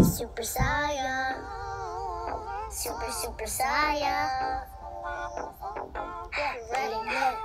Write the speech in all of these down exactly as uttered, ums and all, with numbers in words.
Super saya, super super saya. Yeah, ready,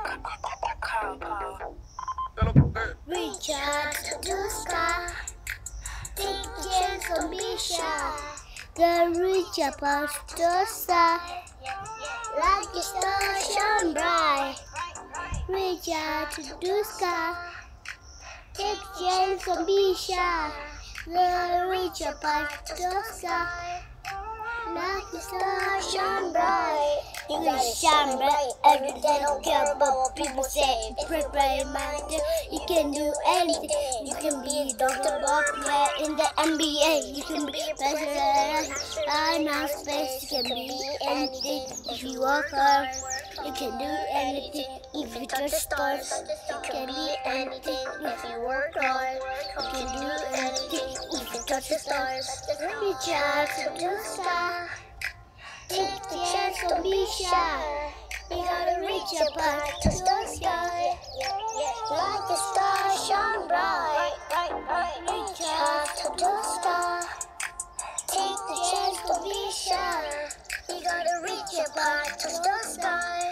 reach out to the sky, take a chance on be shy. Then reach up to the sky, like a star shine bright. Reach out to the sky, take a chance on be shy. Then reach up to the sky, like a star shine bright. You gotta shine bright every day. Don't care about what people say. Pray, pray, mind you. You can do anything. You can be a doctor, ball player in the N B A. You can be a president in outer space. You can be anything if you work hard. You can do anything if you touch the stars. You can be anything if you work hard. You can do anything if you touch the stars. Reach out to the sky, take the chance to be shy. You gotta reach up high to the sky, like a star shine bright. Reach out to the sky, take the chance to be shy. You gotta reach up high to the sky,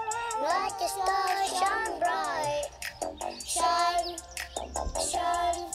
like a star shine bright. Shine, shine.